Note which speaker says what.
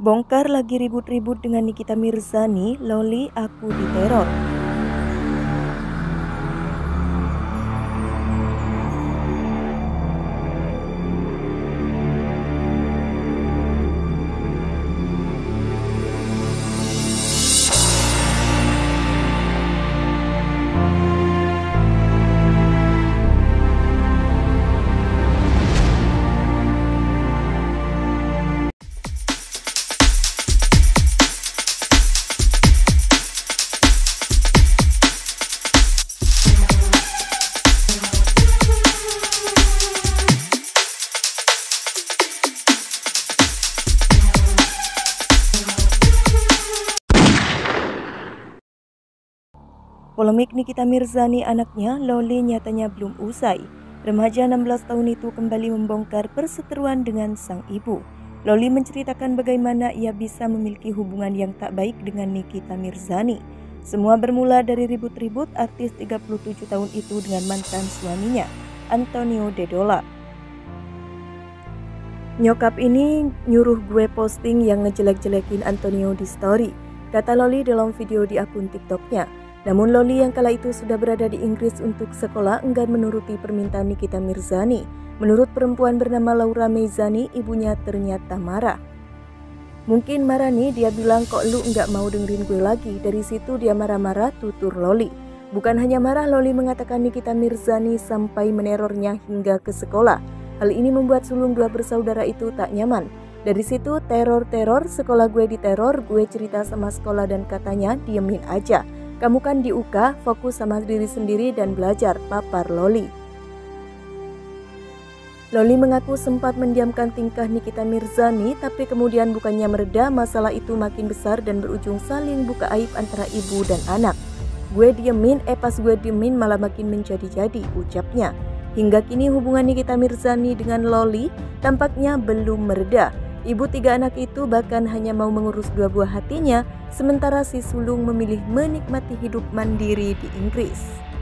Speaker 1: Bongkar lagi ribut-ribut dengan Nikita Mirzani, Loli aku diteror. Polemik Nikita Mirzani anaknya, Loli, nyatanya belum usai. Remaja 16 tahun itu kembali membongkar perseteruan dengan sang ibu. Loli menceritakan bagaimana ia bisa memiliki hubungan yang tak baik dengan Nikita Mirzani. Semua bermula dari ribut-ribut artis 37 tahun itu dengan mantan suaminya, Antonio Dedola. "Nyokap ini nyuruh gue posting yang ngejelek-jelekin Antonio di story," kata Loli dalam video di akun TikToknya. Namun Loli yang kala itu sudah berada di Inggris untuk sekolah enggan menuruti permintaan Nikita Mirzani. Menurut perempuan bernama Laura Meizani, ibunya ternyata marah. "Mungkin marah nih, dia bilang kok lu enggak mau dengerin gue lagi." Dari situ dia marah-marah, tutur Loli. Bukan hanya marah, Loli mengatakan Nikita Mirzani sampai menerornya hingga ke sekolah. Hal ini membuat sulung dua bersaudara itu tak nyaman. Dari situ teror, sekolah gue diteror, gue cerita sama sekolah dan katanya diemin aja. "Kamu kan di UK, fokus sama diri sendiri dan belajar," papar Loli. Loli mengaku sempat mendiamkan tingkah Nikita Mirzani, tapi kemudian bukannya mereda, masalah itu makin besar dan berujung saling buka aib antara ibu dan anak. Pas gue diemin malah makin menjadi-jadi," ucapnya. Hingga kini hubungan Nikita Mirzani dengan Loli tampaknya belum mereda. Ibu tiga anak itu bahkan hanya mau mengurus dua buah hatinya, sementara si sulung memilih menikmati hidup mandiri di Inggris.